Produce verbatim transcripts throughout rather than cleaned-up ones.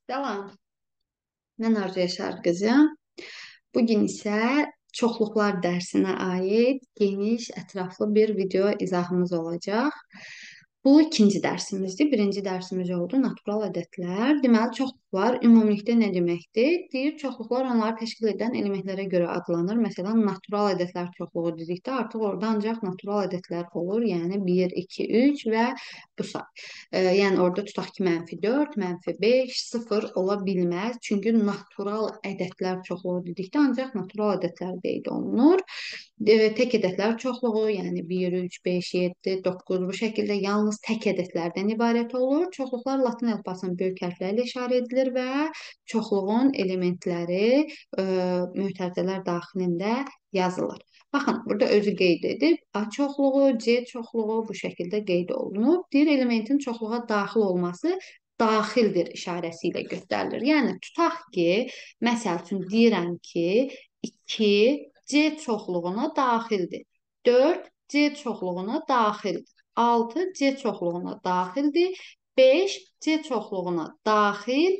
Salam, mən Arzu Yaşar qızıyam. Bugün isə çoxluqlar dərsinə aid geniş, ətraflı bir video izahımız olacaq. Bu ikinci dərsimizdir. Birinci dərsimiz oldu natural ədədlər. Deməli, çoxluqlar ümumilikdə nə deməkdir? Deyir, çoxluqlar onları təşkil edən elementlərə görə adlanır. Məsələn, natural ədədlər çoxluğu dedikdə artıq orada ancaq natural ədədlər olur. Yəni bir, iki, üç və bu say. E, yəni orada tutaq ki, mənfi dörd, mənfi beş, sıfır ola bilməz. Çünki natural ədədlər çoxluğu dedikdə ancaq natural ədədlər qeyd olunur. E, tək ədədlər çoxluğu, yəni bir, üç, beş, yeddi, doqquz bu şəkildə yalnız tək ədədlərdən ibarət olur. Çoxluqlar Latın əlifbasının böyük hərflərlə işarə edilir və çoxluğun elementləri e, mötərizələr daxilində yazılır. Baxın, burada özü qeyd edib, A çoxluğu, C çoxluğu bu şəkildə qeyd olunub. Deyir, elementin çoxluğa daxil olması daxildir işarəsi ilə göstərilir. Yəni, tutaq ki, məsəl üçün deyirəm ki, iki C çoxluğuna daxildir. dörd C çoxluğuna daxildir. altı C çoxluğuna daxildir. beş C çoxluğuna daxil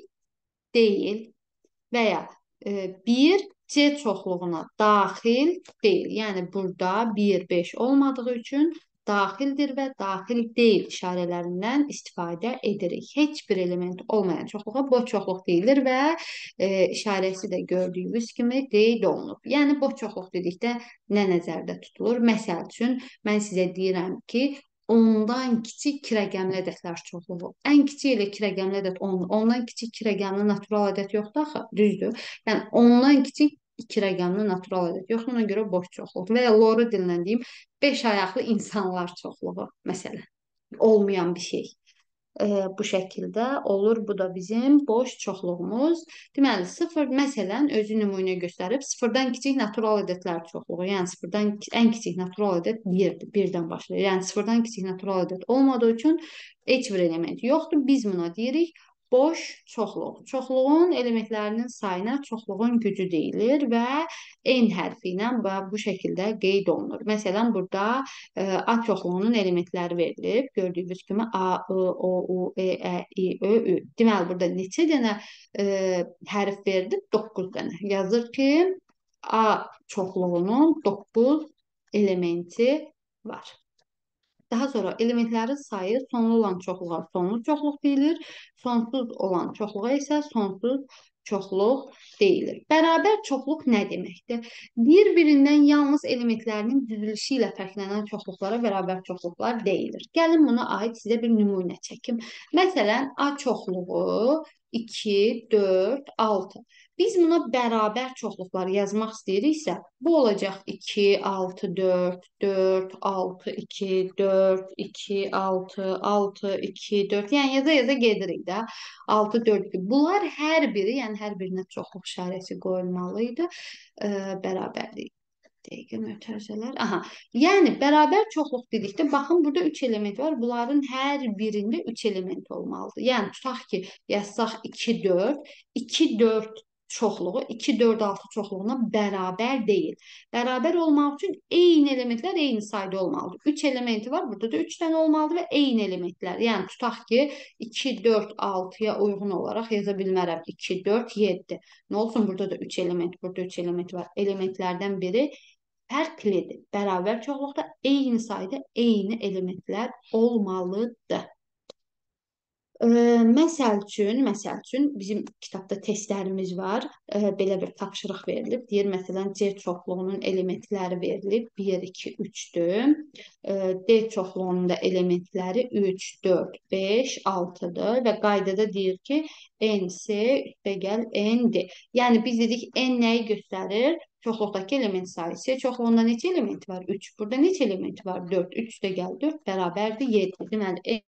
deyil və ya e, bir C çoxluğuna daxil deyil. Yəni burada bir, beş olmadığı üçün daxildir və daxil deyil işarələrindən istifadə edirik. Heç bir element olmayan çoxluğa boş çoxluq deyilir və e, işarəsi də gördüyünüz kimi qeyd olunub. Yəni boş çoxluq dedikdə nə nəzərdə tutulur? Məsəl üçün mən sizə deyirəm ki, ondan kiçik iki rəqəmli ədədlər çoxluğu. Ən kiçik ilə iki rəqəmli ədəd on. Ondan kiçik iki rəqəmli natural ədəd yoxdur axı, düzdür. Yəni ondan kiçik iki rəqəmli natural ədəd yoxdur, ona görə boş çoxluq. Və ya loru dilindən deyim, beş ayaqlı insanlar çoxluğu, məsələn, olmayan bir şey. E, bu şəkildə olur. Bu da bizim boş çoxluğumuz. Deməli, sıfır məsələn özü nümunə göstərib, sıfırdan kiçik natural ədədlər çoxluğu. Yəni sıfırdan ən kiçik natural ədəd birdir, birdən başlayır. Yəni sıfırdan kiçik natural ədəd olmadığı üçün heç bir element yoxdur. Biz buna deyirik boş çoxluq. Çoxluğun elementlərinin sayına çoxluğun gücü deyilir və n hərfi ilə bu şəkildə qeyd olunur. Məsələn, burada e, A çoxluğunun elementləri verilib. Gördüyünüz kimi A, I, O, U, E, Ə, İ, Ö, Ü. Deməli, burada neçə dənə e, hərf verilib? doqquz dənə. Yazır ki, A çoxluğunun doqquz elementi var. Daha sonra elementlərin sayı sonlu olan çoxluğa sonlu çoxluq deyilir. Sonsuz olan çoxluğa isə sonsuz çoxluq deyilir. Bərabər çoxluq nə deməkdir? Bir-birindən yalnız elementlərinin düzülüşü ilə fərqlənən çoxluqlara bərabər çoxluqlar deyilir. Gəlin buna aid sizə bir nümunə çəkim. Məsələn, A çoxluğu iki, dörd, altı. Biz buna bərabər çoxluqlar yazmaq istəyiriksə, bu olacaq iki, altı, dörd, dörd, altı, iki, dörd, iki, altı, altı, iki, dörd. Yəni yaza-yaza gedirik də. altı, dörd. Bunlar hər biri, yəni hər birinə çoxluq işarəsi qoyulmalıydı. E, bərabərlik. Dəqiqə mötərizələr. Aha. Yəni bərabər çoxluq dedikdə baxın burada üç element var. Bunların hər birində üç element olmalıdır. Yəni tutaq ki, yazsaq iki, dörd, iki, dörd çoxluğu iki, dörd, altı çoxluğuna bərabər deyil. Bərabər olmaq üçün eyni elementlər eyni sayda olmalıdır. üç elementi var, burada da üç dənə olmalıdır və eyni elementlər. Yəni tutaq ki, iki, dörd, altıya uyğun olaraq yaza bilmərəm. iki, dörd, yeddi. Nə olsun? Burada da üç element, burada üç element var. Elementlərdən biri fərqlidir. Bərabər çoxluqda eyni sayda eyni elementlər olmalıdır. Ə, məsəl üçün, məsəl üçün bizim kitabda testlərimiz var. Ə, belə bir tapşırıq verilib. Deyir, məsələn, C çoxluğunun elementləri verilib. bir, iki, üç-dür. D çoxluğunun da elementləri üç, dörd, beş, altıdır və qaydada deyir ki, N C üstəgəl N D. Yəni biz dedik N nəyi göstərir? Çoxluqdakı element sayısı. Çoxluğunda neçə element var? üç. Burada neçə element var? dörd. üç üstəgəl dörd bərabərdir yeddi. Deməli,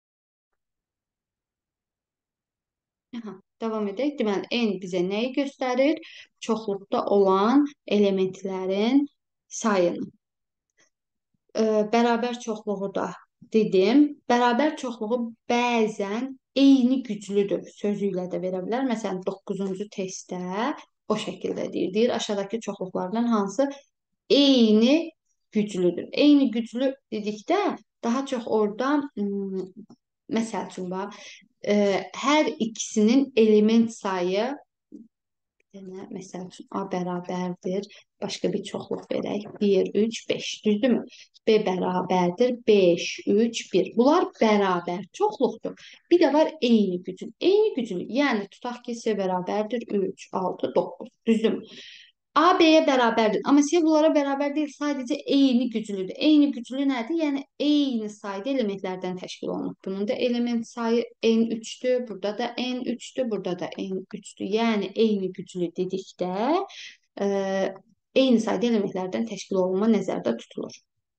Aha, davam edək. Deməli, N bizə nəyi göstərir? Çoxluqda olan elementlərin sayını. Ə, bərabər çoxluğu da dedim. Bərabər çoxluğu bəzən eyni güclüdür sözü ilə də verə bilər. Məsələn, doqquzuncu testdə o şəkildə deyir. Deyir, aşağıdakı çoxluqlardan hansı eyni güclüdür? Eyni güclü dedikdə daha çox orada, məsəl üçün, bax, e, hər ikisinin element sayı, yəni, məsəl üçün, A bərabərdir, başqa bir çoxluq verək, bir, üç, beş, düzdürmü? B bərabərdir, beş, üç, bir. Bunlar bərabər çoxluqdur. Bir də var eyni gücün. Eyni gücün, yəni tutaq ki, C bərabərdir, üç, altı, doqquz, düzdürmü? A B'ye bərabərdir. Amma C bunlara bərabər deyil, sadəcə eyni güclüdür. Eyni güclü nədir? Yəni eyni sayda elementlərdən təşkil olunur. Bunun da element sayı n üçdür, burada da n üçdür, burada da n üçdür. Yəni eyni güclü dedikdə e, eyni sayda elementlərdən təşkil olunma nəzərdə tutulur.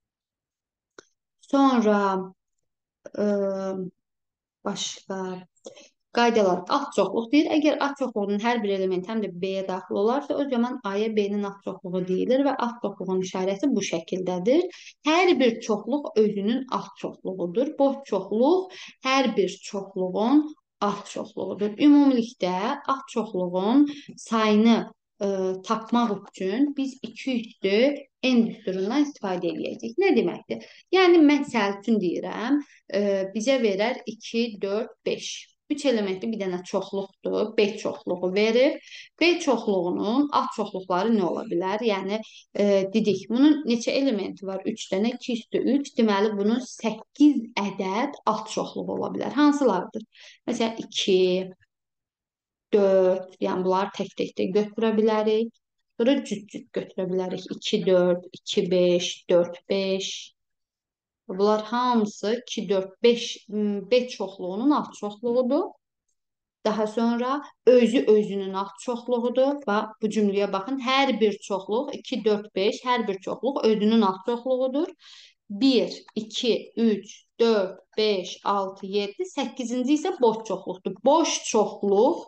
Sonra e, başqa qaydalar. Alt çoxluq deyir. Əgər alt çoxluğunun hər bir elementi həm də B-yə daxil olarsa, o zaman A-ya B-nin alt çoxluğu deyilir və alt çoxluğun işarəsi bu şəkildədir. Hər bir çoxluq özünün alt çoxluğudur. Boş çoxluq hər bir çoxluğun alt çoxluğudur. Ümumilikdə alt çoxluğun sayını ə, tapmaq üçün biz iki üstü n düsturundan istifadə edəcəyik. Nə deməkdir? Yəni, məsəl üçün deyirəm, ə, bizə verər iki, dörd, beş. üç elementli bir dənə çoxluqdur. B çoxluğu verir. B çoxluğunun alt çoxluqları nə ola bilər? Yəni, e, dedik, bunun neçə elementi var? üç dənə, iki üstü üç. Deməli, bunun səkkiz ədəd alt çoxluğu ola bilər. Hansılardır? Məsələn, iki, dörd, yəni bunları tək-tək də götürə bilərik. Sonra cüt-cüt götürə bilərik. iki, dörd, iki, beş, dörd, beş. Bunlar hamısı iki, dörd, beş, beş çoxluğunun alt çoxluğudur. Daha sonra özü özünün alt çoxluğudur. Və bu cümləyə baxın. Hər bir çoxluq iki, dörd, beş, hər bir çoxluq özünün alt çoxluğudur. bir, iki, üç, dörd, beş, altı, yeddi, səkkizinci isə boş çoxluqdur. Boş çoxluq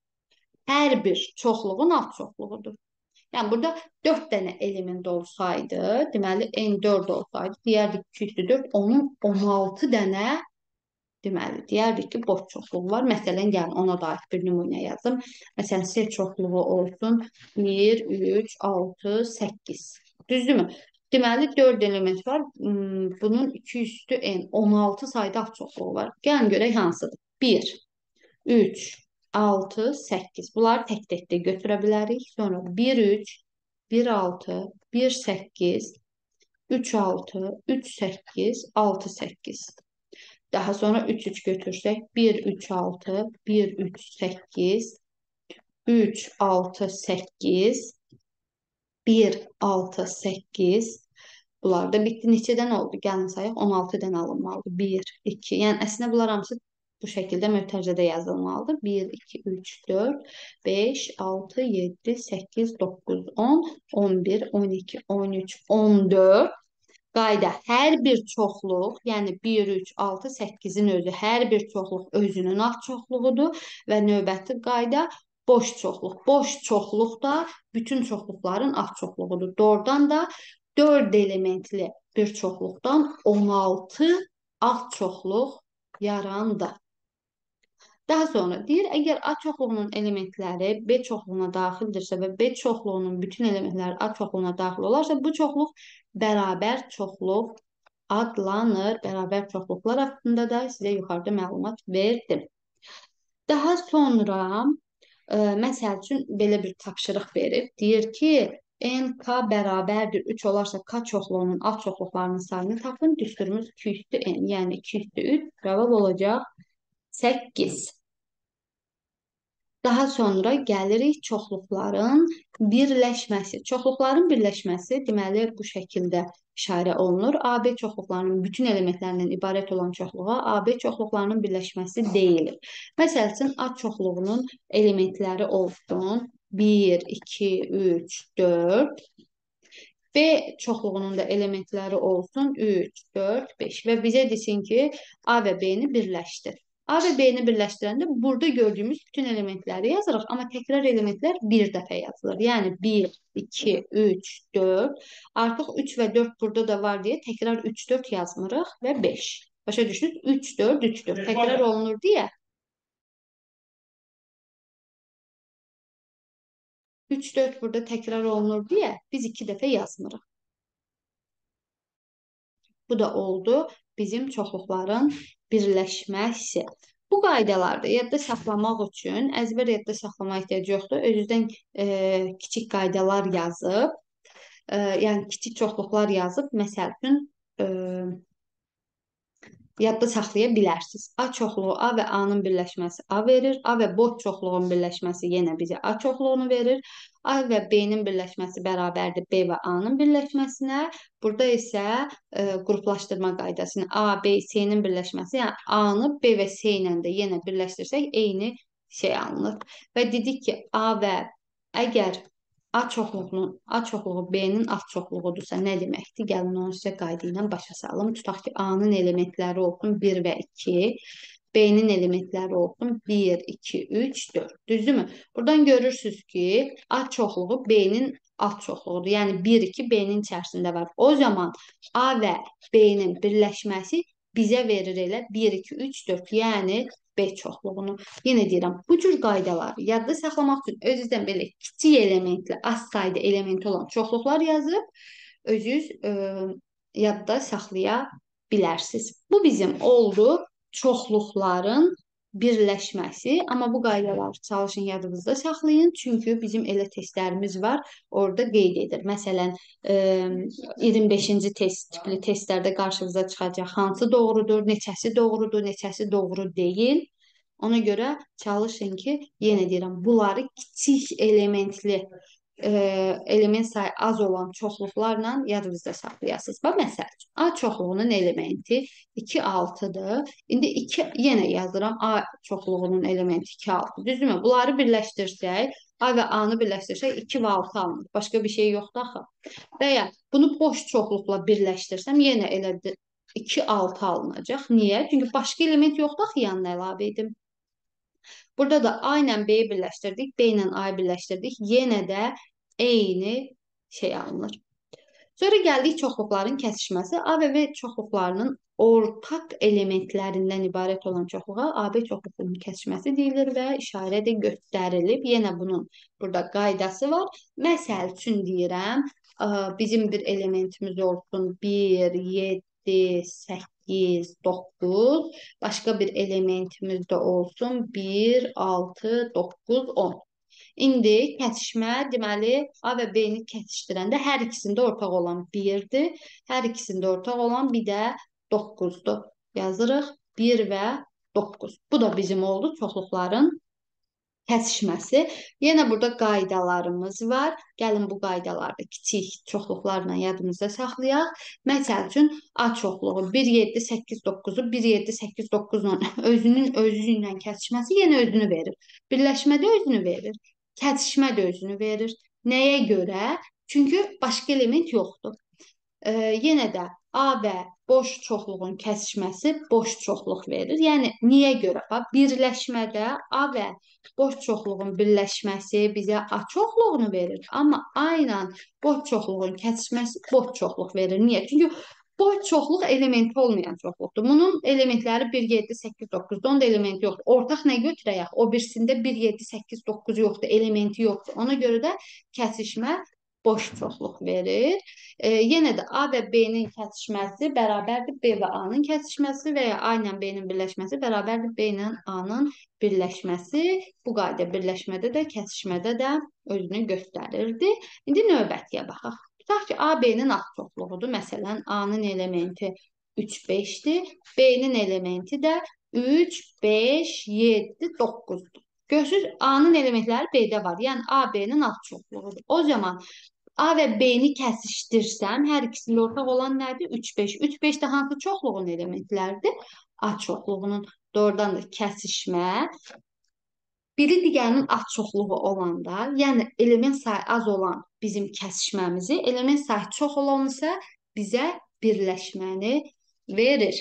hər bir çoxluğun alt çoxluğudur. Yəni, burada dörd dənə element olsaydı, deməli, n dörd olsaydı, deyərdik iki üstü dörd, onun on altı dənə, deməli, deyərdik ki, boş çoxluğu var. Məsələn, yəni, ona dair bir nümunə yazdım. Məsələn, C çoxluğu olsun bir, üç, altı, səkkiz. Düzdürmü? Deməli, dörd element var. Bunun iki üstü n, on altı sayda alt çoxluğu var. Gəlin görək hansıdır? bir, üç, altı, səkkiz. Bunları tək-tək də götürə bilərik. Sonra bir, üç, bir, altı, bir, səkkiz, üç, altı, üç, səkkiz, altı, səkkiz. Daha sonra üç, üç götürsək, bir, üç, altı, bir, üç, səkkiz, üç, altı, səkkiz, bir, altı, səkkiz. Bunlar da bitdi. Neçədən oldu? Gəlin sayaq, on altı dənə alınmalıdır. bir, iki. Yəni, əslində bunlar hamısı bu şəkildə mötərizədə yazılmalıdır. bir, iki, üç, dörd, beş, altı, yeddi, səkkiz, doqquz, on, on bir, on iki, on üç, on dörd. Qayda, hər bir çoxluq, yəni bir, üç, altı, səkkizin özü, hər bir çoxluq özünün alt çoxluğudur və növbəti qayda boş çoxluq. Boş çoxluq da bütün çoxluqların alt çoxluğudur. Doğrudan da dörd elementli bir çoxluqdan on altı alt çoxluq yarandı. Daha sonra deyir, əgər A çoxluğunun elementləri B çoxluğuna daxildirsə və B çoxluğunun bütün elementləri A çoxluğuna daxil olarsa, bu çoxluq bərabər çoxluq adlanır. Bərabər çoxluqlar haqqında da sizə yuxarıda məlumat verdim. Daha sonra, ə, məsəl üçün, belə bir tapşırıq verib. Deyir ki, n k bərabərdir üç olarsa k çoxluğunun alt çoxluqlarının sayını tapın. Düsturumuz iki üstü n, yəni iki üstü üç cavab olacaq səkkiz. Daha sonra gəlirik çoxluqların birləşməsi. Çoxluqların birləşməsi deməli bu şəkildə işarə olunur. A B çoxluqlarının bütün elementlərindən ibarət olan çoxluğa A B çoxluqlarının birləşməsi deyilir. Məsəl üçün, A çoxluğunun elementləri olsun bir, iki, üç, dörd. B çoxluğunun da elementləri olsun üç, dörd, beş və bizə desin ki, A və B-ni birləşdir. A və B-ni birləşdirəndə burada gördüyümüz bütün elementləri yazırıq, amma təkrar elementlər bir dəfə yazılır. Yəni bir, iki, üç, dörd. Artıq üç və dörd burada da var deyə təkrar üç, dörd yazmırıq və beş. Başa düşdünüz? üç, dörd, üç, dörd. Təkrar olunur deyə üç, dörd burada təkrar olunur deyə biz iki dəfə yazmırıq. Bu da oldu bizim çoxluqların birləşməsi. Bu qaydalarda yadda saxlamaq üçün əzbər yadda saxlama ehtiyacı yoxdur. Özünüzdən e, kiçik qaydalar yazıb, e, yəni kiçik çoxluqlar yazıb, məsəl üçün e, yadda saxlaya bilərsiniz. A çoxluğu A və A-nın birləşməsi A verir. A və boş çoxluğun birləşməsi yenə bizə A çoxluğunu verir. A və B-nin birləşməsi bərabərdir B və A-nın birləşməsinə. Burada isə e, qruplaşdırma qaydasını A, B, C-nin birləşməsi, yəni A-nı B və C ilə də yenə birləşdirsək eyni şey alınır. Və dedik ki, A və əgər A çoxluğunun A çoxluğu B-nin A çoxluğudursa nə deməkdir? Gəlin onu sizə qayda ilə başa salım. Tutaq ki, A-nın elementləri olsun bir və iki, B-nin elementləri olsun bir, iki, üç, dörd. Düzdürmü? Buradan görürsünüz ki, A çoxluğu B-nin alt çoxluğudur. Yəni bir, iki B-nin içərisində var. O zaman A və B-nin birləşməsi bizə verir elə bir, iki, üç, dörd. Yəni B çoxluğunu. Yenə deyirəm, bu cür qaydaları yadda saxlamaq üçün özünüzdən belə kiçik elementli, az sayda elementi olan çoxluqlar yazıb, özünüz e, yadda saxlaya bilərsiniz. Bu bizim oldu çoxluqların birləşməsi. Amma bu qaydaları çalışın yadınızda saxlayın. Çünki bizim elə testlərimiz var, orada qeyd edir. Məsələn, e, iyirmi beşinci test tipli testlərdə qarşınıza çıxacaq. Hansı doğrudur, neçəsi doğrudur, neçəsi doğru deyil. Ona görə çalışın ki, yenə deyirəm, bunları kiçik elementli e, element sayı az olan çoxluqlarla yadınızda saxlayasınız. Bax, məsəl üçün, A çoxluğunun elementi iki, altıdır. İndi iki yenə yazıram. A çoxluğunun elementi iki, altı. Düzdürmü? Bunları birləşdirsək, A və A-nı birləşdirsək iki və altı alınır. Başqa bir şey yoxdur axı. Və ya bunu boş çoxluqla birləşdirsəm, yenə elədir. iki, altı alınacaq. Niyə? Çünki başqa element yoxdur axı, yanına əlavə edim. Burada da A ilə B-yi birləşdirdik, B ilə A-yı birləşdirdik. Yenə də eyni şey alınır. Sonra gəldik çoxluqların kəsişməsi. A və B çoxluqlarının ortaq elementlərindən ibarət olan çoxluğa A B çoxluğunun kəsişməsi deyilir və işarə də göstərilib. Yenə bunun burada qaydası var. Məsəl üçün deyirəm, bizim bir elementimiz olsun bir, yeddi, səkkiz, doqquz. Başqa bir elementimiz də olsun bir, altı, doqquz, on. İndi kəsişmə deməli A və B-ni kəsişdirəndə hər ikisində ortaq olan birdir. Hər ikisində ortaq olan bir də doqquzdur. Yazırıq bir və doqquz. Bu da bizim oldu çoxluqların kəsişməsi. Yenə burada qaydalarımız var. Gəlin bu qaydalarda kiçik çoxluqlarla yadımızda saxlayaq. Məsəl üçün A çoxluğu bir, yeddi, səkkiz, doqquzu bir, yeddi, səkkiz, doqquz, on özünün özü ilə kəsişməsi yenə özünü verir. Birləşmədə özünü verir. Kəsişmə də özünü verir. Nəyə görə? Çünki başqa element yoxdur. Ee, yenə də A və boş çoxluğun kəsişməsi boş çoxluq verir. Yəni, niyə görə? Birləşmədə A və boş çoxluğun birləşməsi bizə A çoxluğunu verir. Amma A ilə boş çoxluğun kəsişməsi boş çoxluq verir. Niyə? Çünki boş çoxluq elementi olmayan çoxluqdur. Bunun elementləri bir, yeddi, səkkiz, doqquz. Onda elementi yoxdur. Ortaq nə götürək? O birisində bir, yeddi, səkkiz, doqquz yoxdur. Elementi yoxdur. Ona görə də kəsişmə boş çoxluq verir. E, yenə də A və B-nin kəsişməsi bərabərdir B və A-nın kəsişməsi və ya A ilə B-nin birləşməsi bərabərdir B ilə A-nın birləşməsi. Bu qayda birləşmədə də, kəsişmədə də özünü göstərirdi. İndi növbətiyə baxaq. Tutaq ki, A B-nin alt çoxluğudur. Məsələn, A-nın elementi üç, beşdir. B-nin elementi də üç, beş, yeddi, doqquzdur. Görürsünüz, A-nın elementləri B-də var. Yəni, A B-nin alt çoxluğudur. O zaman A və B-ni kəsişdirsəm, hər ikisində ortaq olan nədir? üç, beş. üç, beş də hansı çoxluğun elementləridir? A çoxluğunun doğrudan da kəsişmə. Biri digərinin alt çoxluğu olanda, yəni element sayı az olan bizim kəsişməmizi, element sayı çox olan isə bizə birləşməni verir.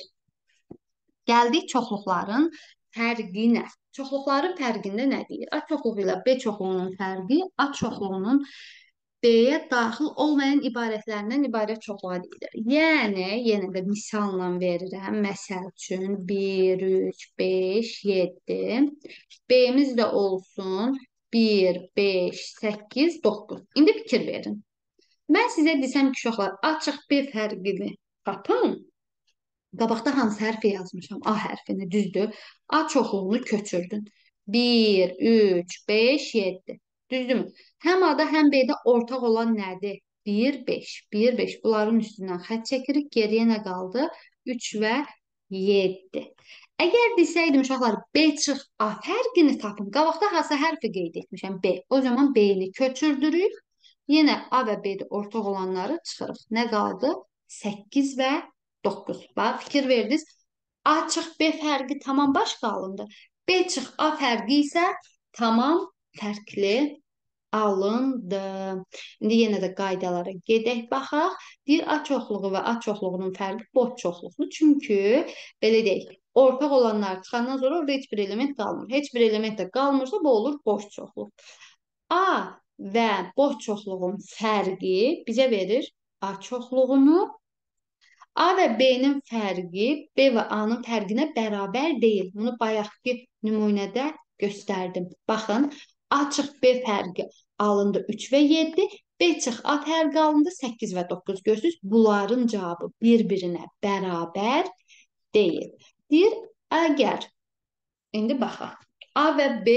Gəldik çoxluqların fərqinə. Çoxluqların fərqində nə deyir? A çoxluğu ilə B çoxluğunun fərqi, A çoxluğunun B-yə daxil olmayan ibarətlərindən ibarət çoxluğa deyilir. Yəni, yenə də misalla verirəm. Məsəl üçün bir, üç, beş, yeddi. B-miz də olsun bir, beş, səkkiz, doqquz. İndi fikir verin. Mən sizə desəm ki, uşaqlar, açıq B fərqini tapın. Qabaqda hansı hərfi yazmışam? A hərfini, düzdür. A çoxluğunu köçürdün. bir, üç, beş, yeddi. Düzdürmü? Həm A-da, həm B-də ortaq olan nədir? bir, beş. bir, beş. Bunların üstündən xətt çəkirik. Geriyə nə qaldı? üç və yeddi. Əgər desəydim uşaqlar B çıx A fərqini tapın. Qabaqda hansı hərfi qeyd etmişəm? B. O zaman B-ni köçürdürük. Yenə A və B-də ortaq olanları çıxırıq. Nə qaldı? səkkiz və doqquz. Bax, fikir verdiniz. A çıx B fərqi tamam başqa alındı. B çıx A fərqi isə tamam fərqli alındı. İndi yenə də qaydalara gedək baxaq. Deyir A çoxluğu və A çoxluğunun fərqi boş çoxluqdur. Çünki belə deyək, ortaq olanlar çıxandan sonra orada heç bir element qalmır. Heç bir element də qalmırsa bu olur boş çoxluq. A və boş çoxluğun fərqi bizə verir A çoxluğunu. A və B-nin fərqi B və A-nın fərqinə bərabər deyil. Bunu bayaqki nümunədə göstərdim. Baxın, A çıx B fərqi alındı üç və yeddi, B çıx A fərqi alındı səkkiz və doqquz. Görürsünüz, bunların cavabı bir-birinə bərabər deyil. Deyir, əgər, indi baxaq, A və B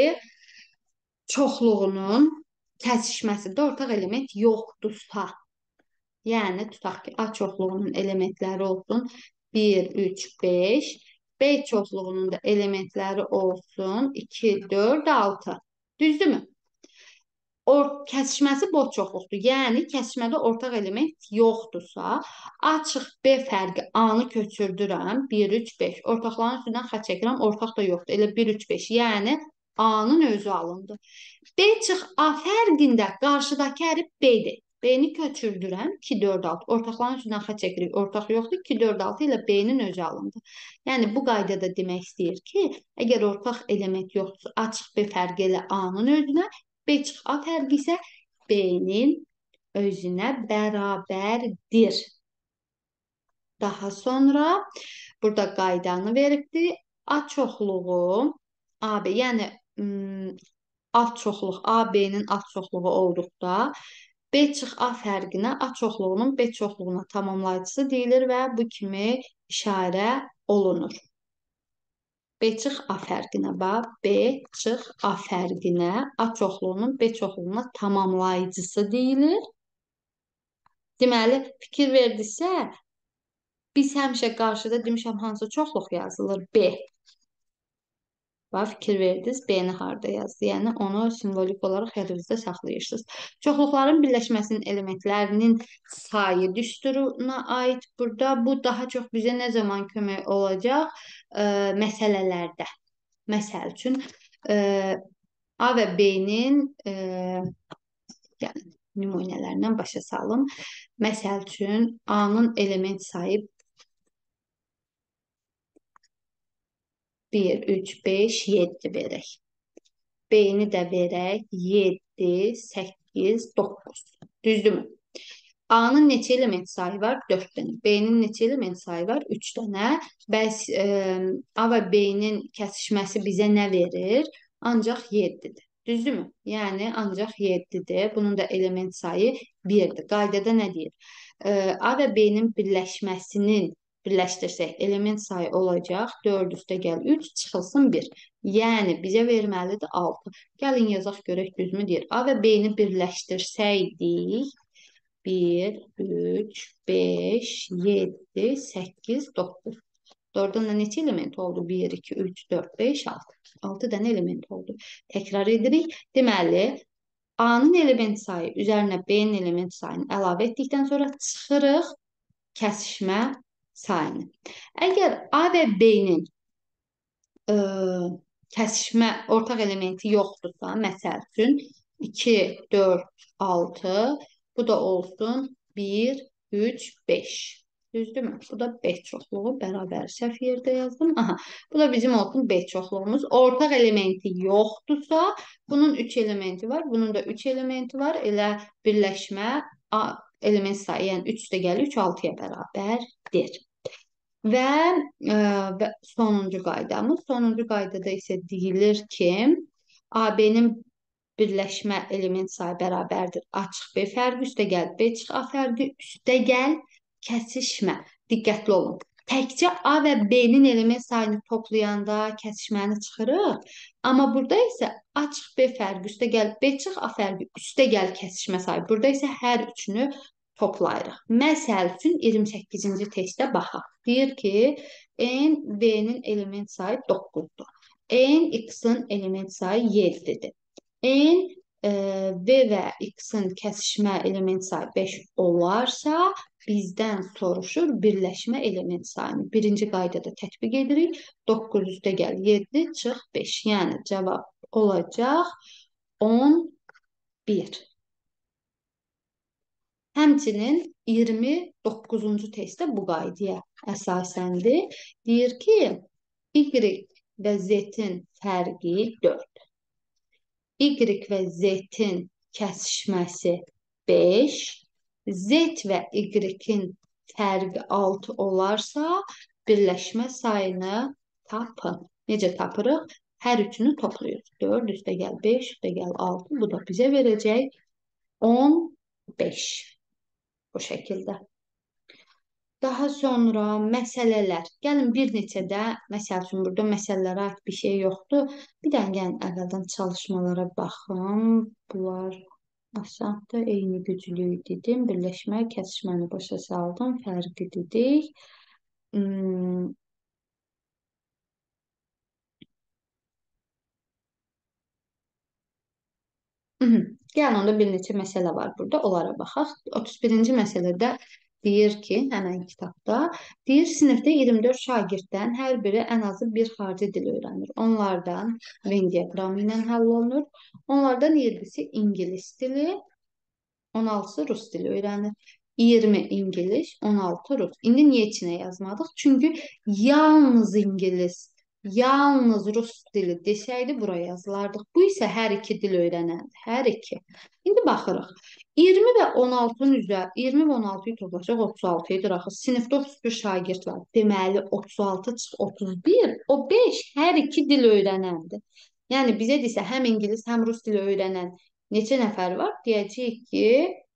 çoxluğunun kəsişməsində ortaq element yoxdursa, yəni tutaq ki, A çoxluğunun elementləri olsun bir, üç, beş, B çoxluğunun da elementləri olsun iki, dörd, altı. Düzdürmü? Or kəsişməsi boş çoxluqdur. Yəni kəsişmədə ortaq element yoxdursa, A çıx B fərqi A-nı köçürdürəm bir, üç, beş. Ortaqların üstündən xətt çəkirəm, ortaq da yoxdur. Elə bir, üç, beş. Yəni A-nın özü alındı. B çıx A fərqində qarşıdakı hərf B-dir. B-ni köçürdürəm iki, dörd, altı. Ortaqların üstündən xətt çəkirik. Ortaq yoxdur. iki, dörd, altı ilə B-nin özü alındı. Yəni bu qaydada demək istəyir ki, əgər ortaq element yoxdursa, A çıx B fərqi ilə A-nın özünə, B çıx A fərqi isə B-nin özünə bərabərdir. Daha sonra burada qaydanı veribdir. A çoxluğu A B, yəni alt çoxluq A B-nin alt çoxluğu olduqda B çıx A fərqinə A çoxluğunun B çoxluğuna tamamlayıcısı deyilir və bu kimi işarə olunur. B çıx A fərqinə bax, B çıx A fərqinə A çoxluğunun B çoxluğuna tamamlayıcısı deyilir. Deməli, fikir verdinizsə, biz həmişə qarşıda demişəm hansı çoxluq yazılır? B. Bax, fikir verdiniz, B-ni harda yazdı? Yəni, onu simvolik olaraq yadınızda saxlayırsınız. Çoxluqların birləşməsinin elementlərinin sayı düsturuna aid burada. Bu daha çox bizə nə zaman kömək olacaq? E, məsələlərdə. Məsəl üçün, e, A və B-nin e, yəni, nümunələrindən başa salım. Məsəl üçün, A-nın element sayı bir, üç, beş, yeddi verək. B-ni də verək yeddi, səkkiz, doqquz. Düzdürmü? A-nın neçə element sayı var? dörd dənə. B-nin neçə element sayı var? üç dənə. Bəs e, A və B-nin kəsişməsi bizə nə verir? Ancaq yeddidir. Düzdürmü? Yəni, ancaq yeddidir. Bunun da element sayı birdir. Qaydada nə deyir? E, A və B-nin birləşməsinin birləşdirsək, element sayı olacaq. dörd üstə gəl üç, çıxılsın bir. Yəni, bizə verməlidir altı. Gəlin yazaq görək düzmü deyir. A və B-ni birləşdirsəydik, bir, üç, beş, yeddi, səkkiz, doqquz. Doğrudan da neçə element oldu? bir, iki, üç, dörd, beş, altı. altı dənə element oldu. Təkrar edirik. Deməli, A-nın element sayı üzərinə B-nin element sayını əlavə etdikdən sonra çıxırıq kəsişmə sayını. Əgər A və B-nin e, kəsişmə ortaq elementi yoxdursa, məsəl üçün iki, dörd, altı, bu da olsun bir, üç, beş. Düzdürmü? Bu da beş çoxluğu bərabər səhv yerdə yazdım. Aha, bu da bizim olsun beş çoxluğumuz. Ortaq elementi yoxdursa, bunun üç elementi var, bunun da üç elementi var. Elə birləşmə A element sayı, yəni üç də gəlir, üç altıya bərabərdir. Və, e, və sonuncu qaydamız, sonuncu qaydada isə deyilir ki, A B-nin birləşmə element sayı bərabərdir. A çıx B fərqi üstə gəl, B çıx A fərqi üstə gəl, kəsişmə. Diqqətli olun. Təkcə A və B-nin element sayını toplayanda kəsişməni çıxırıq. Amma burada isə A çıx B fərqi üstə gəl, B çıx A fərqi üstə gəl kəsişmə sayı. Burada isə hər üçünü toplayırıq. Məsəl üçün iyirmi səkkizinci testdə baxaq. Deyir ki, n B-nin element sayı doqquzdur. N X-in element sayı yeddidir. N e, V və X-in kəsişmə element sayı beş olarsa, bizdən soruşur birləşmə element sayını. Birinci qaydada tətbiq edirik. doqquz üstə gəl yeddi çıx beş. Yəni cavab olacaq on bir. Həmçinin iyirmi doqquzuncu testdə bu qaydaya əsasəndir. Deyir ki, Y və Z-in fərqi dörd. Y və Z-in kəsişməsi beş, Z və Y-in fərqi altı olarsa, birləşmə sayını tapın. Necə tapırıq? Hər üçünü toplayırıq. dörd üstə gəl beş üstə gəl altı. Bu da bizə verəcək on beş. Bu şəkildə. Daha sonra məsələlər. Gəlin bir neçə də, məsəl üçün burada məsələlərə aid bir şey yoxdur. Bir dənə gəlin əvvəldən çalışmalara baxın. Bunlar asandır, eyni güclüyü dedim. Birləşmə, kəsişməni başa saldım. Fərqi dedik. Hmm. Gəlin onda bir neçə məsələ var burada. Onlara baxaq. otuz birinci məsələdə deyir ki, həmən kitabda, deyir sinifdə iyirmi dörd şagirddən hər biri ən azı bir xarici dil öyrənir. Onlardan Venn diaqramı ilə həll olunur. Onlardan iyirmisi ingilis dili, on altısı rus dili öyrənir. iyirmi ingilis, on altı rus. İndi niyə içinə yazmadıq? Çünki yalnız ingilis, yalnız rus dili desəydi buraya yazılardıq. Bu isə hər iki dil öyrənəndir. Hər iki. İndi baxırıq. iyirmi və on altının üzrə, iyirmi və on altıyı toplaşaq otuz altı edir. Axı sinifdə otuz bir şagird var. Deməli otuz altı çıx otuz bir, o beş hər iki dil öyrənəndir. Yəni bizə desə həm ingilis, həm rus dili öyrənən neçə nəfər var? Deyəcəyik ki,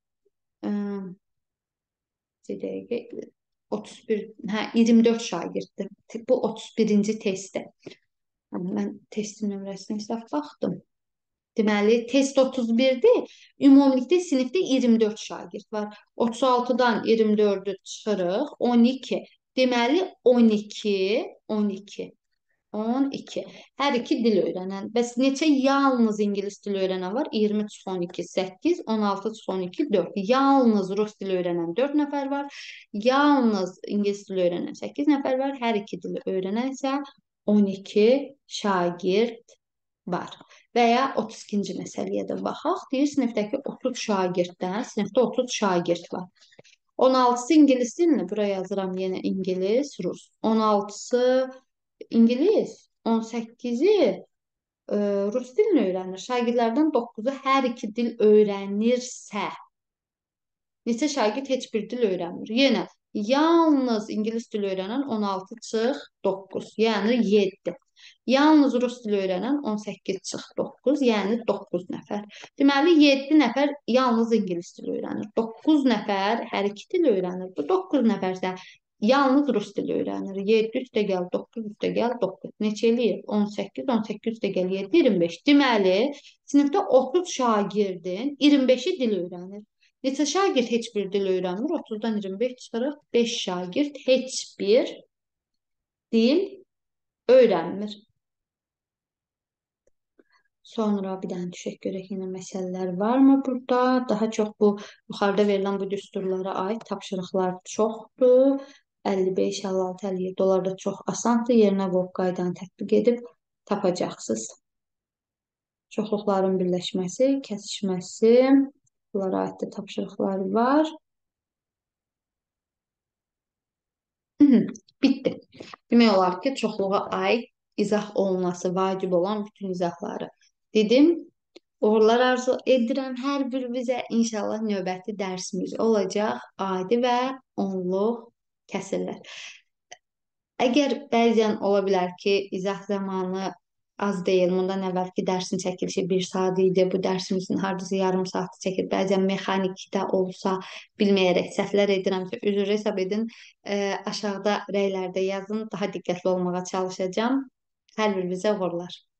otuz bir, hə, iyirmi dörd şagirddir. Bu otuz birinci testdir. Mən testin nömrəsini isə baxdım. Deməli, test otuz birdir. Ümumilikdə sinifdə iyirmi dörd şagird var. otuz altıdan iyirmi dördü çıxırıq. on iki. Deməli, on iki, on iki. on iki. Hər iki dil öyrənən. Bəs neçə yalnız ingilis dili öyrənən var? iyirmi çıx on iki, səkkiz, on altı çıx on iki, dörd. Yalnız rus dili öyrənən dörd nəfər var. Yalnız ingilis dili öyrənən səkkiz nəfər var. Hər iki dili öyrənən isə on iki şagird var. Və ya otuz ikinci məsələyə də baxaq. Deyir, sinifdəki otuz şagirddən, sinifdə otuz şagird var. on altısı ingilis dilini, buraya yazıram yenə ingilis, rus. on altısı İngilis, on səkkizi e, rus dilini öyrənir. Şagirdlərdən doqquzu hər iki dil öyrənirsə, neçə şagird heç bir dil öyrənmir? Yenə, yalnız ingilis dili öyrənən on altı çıx doqquz, yəni yeddi. Yalnız rus dili öyrənən on səkkiz çıx doqquz, yəni doqquz nəfər. Deməli, yeddi nəfər yalnız ingilis dili öyrənir. doqquz nəfər hər iki dil öyrənir. Bu doqquz nəfərsə yalnız rus dili öyrənir. yeddi üstə gəl doqquz üstə gəl doqquz. Neçə eləyir? on səkkiz, on səkkiz üstə gəl yeddi, iyirmi beş. Deməli, sinifdə otuz şagirdin iyirmi beşi dil öyrənir. Neçə şagird heç bir dil öyrənmir? otuzdan iyirmi beş çıxırıq. beş şagird heç bir dil öyrənmir. Sonra bir dənə düşək görək yenə məsələlər varmı burada? Daha çox bu yuxarıda verilən bu düsturlara aid tapşırıqlar çoxdur. əlli beş, əlli altı, əlli yeddi onlar da çox asandır. Yerinə qoyub qaydanı tətbiq edib tapacaqsınız. Çoxluqların birləşməsi, kəsişməsi, bunlara aid də tapşırıqlar var. Bitdi. Demək olar ki, çoxluğa aid izah olunması vacib olan bütün izahları dedim. Uğurlar arzu edirəm hər birimizə. İnşallah növbəti dərsimiz olacaq. Adi və onluq kəsirlər. Əgər bəzən ola bilər ki, izah zamanı az deyil. Bundan əvvəlki dərsin çəkilişi bir saat idi. Bu dərsimizin hardasa yarım saatı çəkir. Bəzən mexanikdə olsa bilməyərək səhvlər edirəmsə üzr hesab edin. E, aşağıda rəylərdə yazın. Daha diqqətli olmağa çalışacağam. Hər birinizə uğurlar.